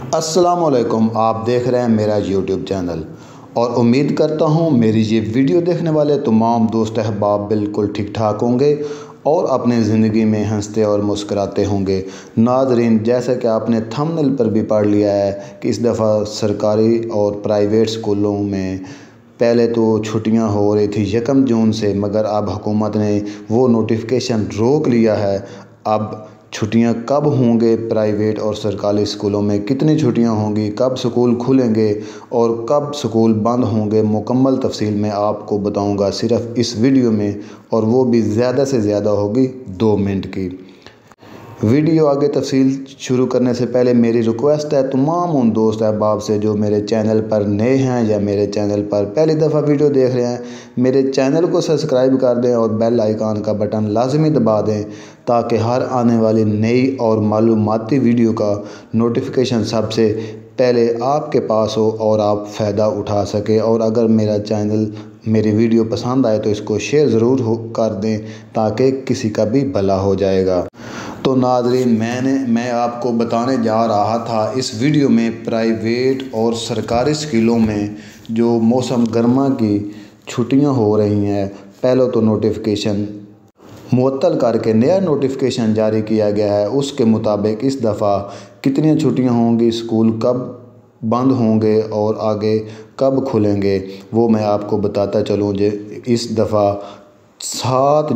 السلام علیکم، آپ دیکھ رہے ہیں میرا یوٹیوب چینل اور امید کرتا ہوں میری یہ ویڈیو دیکھنے والے تمام دوست احباب بالکل ٹھیک ٹھاک ہوں گے اور اپنے زندگی میں ہنستے اور مسکراتے ہوں گے۔ ناظرین، جیسا کہ آپ نے تھمبنیل پر بھی پڑھ لیا ہے کہ اس دفعہ سرکاری اور پرائیویٹ سکولوں میں پہلے تو چھٹیاں ہو رہی تھی 1 جون سے، مگر اب حکومت نے وہ نوٹیفیکیشن روک لیا ہے۔ اب چھٹیاں کب ہوں گے پرائیویٹ اور سرکاری اسکولوں میں، کتنی چھٹیاں ہوں گی، کب سکول کھلیں گے اور کب سکول بند ہوں گے، مکمل تفصیل میں آپ کو بتاؤں گا صرف اس ویڈیو میں، اور وہ بھی زیادہ سے زیادہ ہوگی 2 منٹ کی۔ ویڈیو آگے تفصیل شروع کرنے سے پہلے میری ریکویسٹ ہے تمام ان دوست احباب سے جو میرے چینل پر نئے ہیں یا میرے چینل پر پہلی دفعہ ویڈیو دیکھ رہے ہیں، میرے چینل کو سبسکرائب کر دیں اور بیل آئیکن کا بٹن لازمی دبا دیں تاکہ ہر آنے والی نئی اور معلوماتی ویڈیو کا نوٹیفیکیشن سب سے پہلے آپ کے پاس ہو اور آپ فائدہ اٹھا سکیں۔ اور اگر میری ویڈیو پسند آئے تو اس کو شیئر ضرور کر دیں تاکہ کسی کا بھی بھلا ہو جائے گا۔ تو ناظرین، میں آپ کو بتانے جا رہا تھا اس ویڈیو میں پرائیویٹ اور سرکاری اسکولوں میں جو موسم گرما کی چھٹیاں ہو رہی ہیں، پہلے تو نوٹیفیکیشن معطل کر کے نیا نوٹیفیکیشن جاری کیا گیا ہے۔ اس کے مطابق اس دفعہ کتنی چھٹیاں ہوں گی، اسکول کب بند ہوں گے اور آگے کب کھلیں گے، وہ میں آپ کو بتاتا چلوں۔ اس دفعہ 7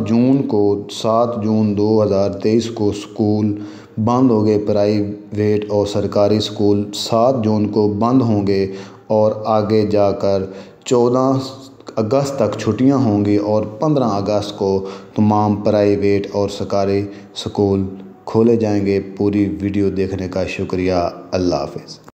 جون 2023 کو اسکول بند ہو گئے، پرائیویٹ اور سرکاری اسکول 7 جون کو بند ہوں گے اور آگے جا کر 14 اگست تک چھٹیاں ہوں گی اور 15 اگست کو تمام پرائیویٹ اور سرکاری اسکول کھولے جائیں گے۔ پوری ویڈیو دیکھنے کا شکریہ۔ اللہ حافظ۔